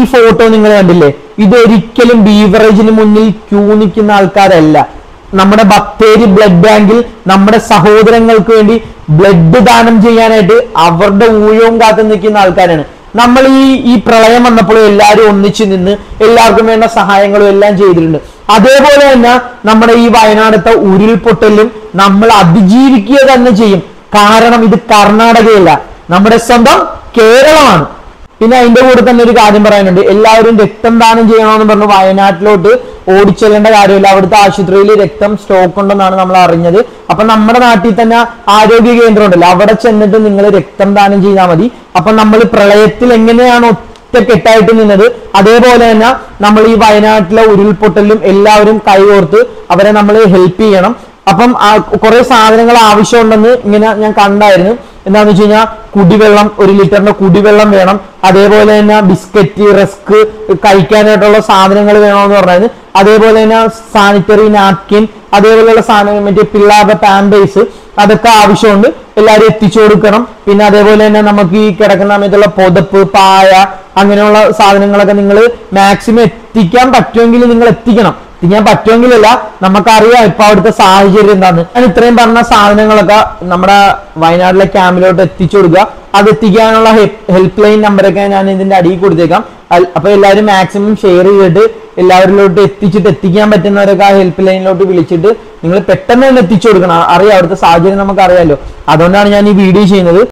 ഈ ഫോട്ടോ നിങ്ങൾ കണ്ടില്ലേ, ഇതൊരിക്കലും ബീവറേജിന് മുന്നിൽ ക്യൂ നിൽക്കുന്ന ആൾക്കാരല്ല. നമ്മുടെ ബത്തേരി ബ്ലഡ് ബാങ്കിൽ നമ്മുടെ സഹോദരങ്ങൾക്ക് വേണ്ടി ബ്ലഡ് ദാനം ചെയ്യാനായിട്ട് അവരുടെ ഊഴവും കാത്തു നിൽക്കുന്ന ആൾക്കാരാണ്. നമ്മൾ ഈ പ്രളയം വന്നപ്പോൾ എല്ലാവരും ഒന്നിച്ചു നിന്ന് എല്ലാവർക്കും വേണ്ട സഹായങ്ങളും എല്ലാം ചെയ്തിട്ടുണ്ട്. അതേപോലെ തന്നെ നമ്മുടെ ഈ വയനാടത്തെ ഉരുൾപൊട്ടലും നമ്മൾ അതിജീവിക്കുക തന്നെ ചെയ്യും. കാരണം ഇത് കർണാടകയല്ല, നമ്മുടെ സ്വന്തം കേരളമാണ്. പിന്നെ അതിന്റെ കൂടെ തന്നെ ഒരു കാര്യം പറയാനുണ്ട്. എല്ലാവരും രക്തം ദാനം ചെയ്യണമെന്ന് പറഞ്ഞു വയനാട്ടിലോട്ട് ഓടിച്ചെല്ലേണ്ട കാര്യമില്ല. അവിടുത്തെ ആശുപത്രിയിൽ രക്തം സ്റ്റോക്ക് ഉണ്ടെന്നാണ് നമ്മൾ അറിഞ്ഞത്. അപ്പൊ നമ്മുടെ നാട്ടിൽ തന്നെ ആരോഗ്യ കേന്ദ്രം ഉണ്ടല്ലോ, അവിടെ ചെന്നിട്ട് നിങ്ങൾ രക്തം ദാനം ചെയ്താൽ മതി. അപ്പൊ നമ്മൾ പ്രളയത്തിൽ എങ്ങനെയാണ് ഒറ്റക്കെട്ടായിട്ട് നിന്നത്, അതേപോലെ തന്നെ നമ്മൾ ഈ വയനാട്ടിലെ ഉരുൾപൊട്ടലിലും എല്ലാവരും കൈകോർത്ത് അവരെ നമ്മൾ ഹെൽപ്പ് ചെയ്യണം. അപ്പം കുറെ സാധനങ്ങൾ ആവശ്യമുണ്ടെന്ന് ഇങ്ങനെ ഞാൻ കണ്ടായിരുന്നു. എന്താന്ന് വെച്ച് കഴിഞ്ഞാൽ കുടിവെള്ളം, 1 ലിറ്ററിന്റെ കുടിവെള്ളം വേണം. അതേപോലെ തന്നെ ബിസ്ക്കറ്റ്, റസ്ക്, കഴിക്കാനായിട്ടുള്ള സാധനങ്ങൾ വേണമെന്ന് പറഞ്ഞായിരുന്നു. അതേപോലെ തന്നെ സാനിറ്ററി നാപ്കിൻ, അതേപോലെയുള്ള സാധനങ്ങൾ, മറ്റേ പിള്ളേരുടെ പാമ്പേഴ്സ്, അതൊക്കെ ആവശ്യമുണ്ട്. എല്ലാവരും എത്തിച്ചു കൊടുക്കണം. പിന്നെ അതേപോലെ തന്നെ നമുക്ക് ഈ കിടക്കുന്ന സമയത്തുള്ള പുതപ്പ്, പായ, അങ്ങനെയുള്ള സാധനങ്ങളൊക്കെ നിങ്ങൾ മാക്സിമം എത്തിക്കാൻ പറ്റുമെങ്കിൽ നിങ്ങൾ എത്തിക്കണം. എത്തിക്കാൻ പറ്റുമെങ്കിലല്ല, നമുക്കറിയാം ഇപ്പൊ അവിടുത്തെ സാഹചര്യം എന്താന്ന്. ഞാൻ ഇത്രയും പറഞ്ഞ സാധനങ്ങളൊക്കെ നമ്മുടെ വയനാട്ടിലെ ക്യാമ്പിലോട്ട് എത്തിച്ചു കൊടുക്കുക. അത് എത്തിക്കാനുള്ള ഹെൽപ്പ് ലൈൻ നമ്പറൊക്കെ ഞാൻ ഇതിന്റെ അടിയിൽ കൊടുത്തേക്കാം. അപ്പൊ എല്ലാവരും മാക്സിമം ഷെയർ ചെയ്തിട്ട് എല്ലാവരിലോട്ട് എത്തിക്കാൻ പറ്റുന്നവരൊക്കെ ആ ഹെൽപ്പ് ലൈനിലോട്ട് വിളിച്ചിട്ട് നിങ്ങൾ പെട്ടെന്ന് തന്നെ എത്തിച്ചു കൊടുക്കണം. അറിയാം അവിടുത്തെ സാഹചര്യം നമുക്ക് അറിയാലോ. അതുകൊണ്ടാണ് ഞാൻ ഈ വീഡിയോ ചെയ്യുന്നത്.